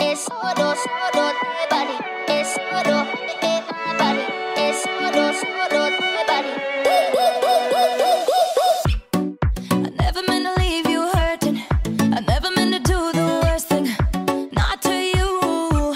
es solo, solo de body, es solo de body, es solo, solo de body. I never meant to leave you hurting. I never meant to do the worst thing. Not to you.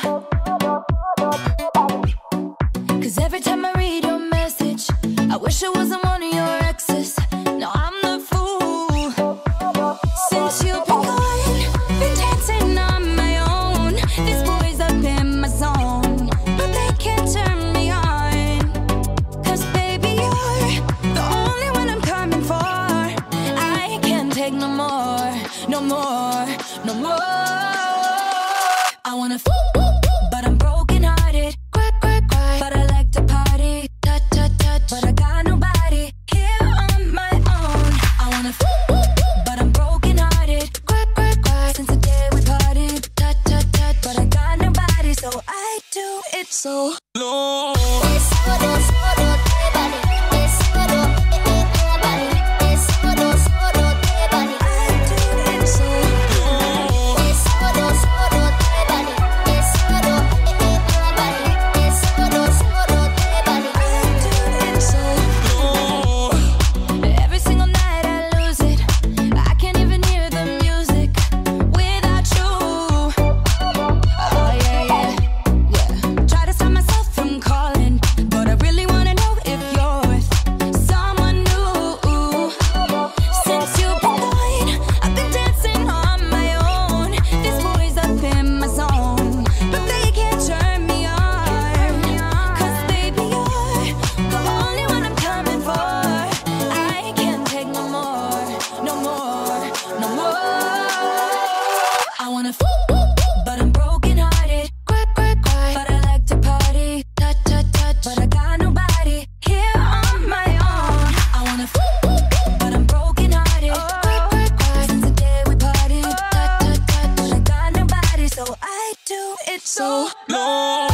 'Cause every time I read your message, I wish it wasn't one of your exes. No, I'm the fool. Since you've been gone, been dancing on my own. These boys up in my zone, but they can't turn me on. 'Cause baby, you're the only one I'm coming for. I can't take no more, no more, no more. I wanna but I'm broken hearted. Cry, cry, cry, but I like to party. Touch, touch, touch, but I got nobody here on my own. I wanna but I'm broken hearted. Cry, cry, cry, since the day we parted. Touch, touch, touch, but I got nobody, so I do it so low. Es solo, solo de body. Es solo de body. Es solo, solo de body. I do it so low. Es solo, solo de body. Es solo de body. Es solo, solo de body. I do it so low. Every single night I lose it. I can't even hear the music without you. Oh yeah, yeah, yeah. Try to stop myself from calling, but I really wanna know if you're with someone new. Since you've been gone, I've been dancing on my own. These boys up in my zone, but they can't turn me on. 'Cause baby, you're the only one I'm coming for. I can't take no more, no more, no more. I wanna but I'm broken hearted. Cry, cry, cry, but I like to party. Touch, touch, touch, but I got nobody here on my own. I wanna but I'm broken hearted. Cry, cry, cry, since the day we parted. Touch, touch, touch, but I got nobody, so I do it so low.